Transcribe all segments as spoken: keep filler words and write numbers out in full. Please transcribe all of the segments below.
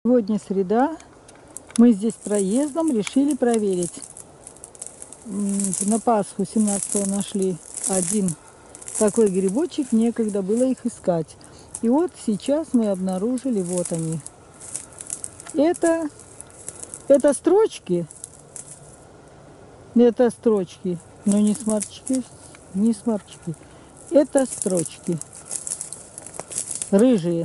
Сегодня среда. Мы здесь проездом решили проверить. На Пасху семнадцатого нашли один такой грибочек. Некогда было их искать. И вот сейчас мы обнаружили, вот они. Это, это строчки. Это строчки. Но не сморчки. Не сморчки. Это строчки. Рыжие.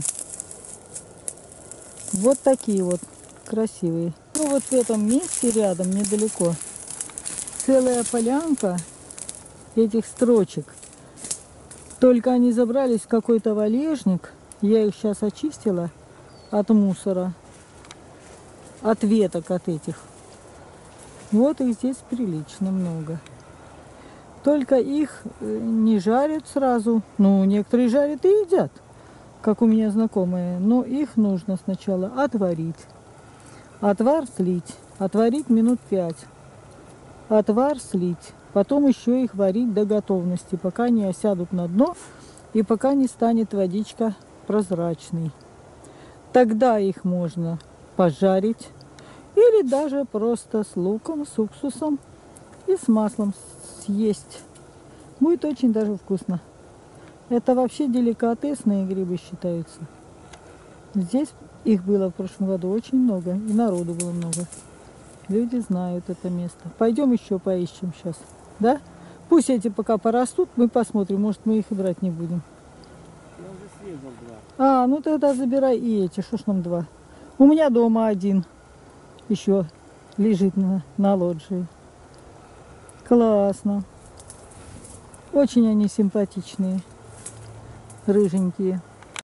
Вот такие вот красивые. Ну вот в этом месте рядом, недалеко, целая полянка этих строчек. Только они забрались в какой-то валежник. Я их сейчас очистила от мусора, от веток от этих. Вот их здесь прилично много. Только их не жарят сразу. Ну, некоторые жарят и едят, как у меня знакомые. Но их нужно сначала отварить. Отвар слить. Отварить минут пять. Отвар слить. Потом еще их варить до готовности, пока не осядут на дно и пока не станет водичка прозрачной. Тогда их можно пожарить или даже просто с луком, с уксусом и с маслом съесть. Будет очень даже вкусно. Это вообще деликатесные грибы считаются. Здесь их было в прошлом году очень много, и народу было много. Люди знают это место. Пойдем еще поищем сейчас, да? Пусть эти пока порастут, мы посмотрим, может мы их и брать не будем. Я уже срезал два. А, ну тогда забирай и эти, что ж нам два. У меня дома один еще лежит на, на лоджии. Классно. Очень они симпатичные, рыженькие.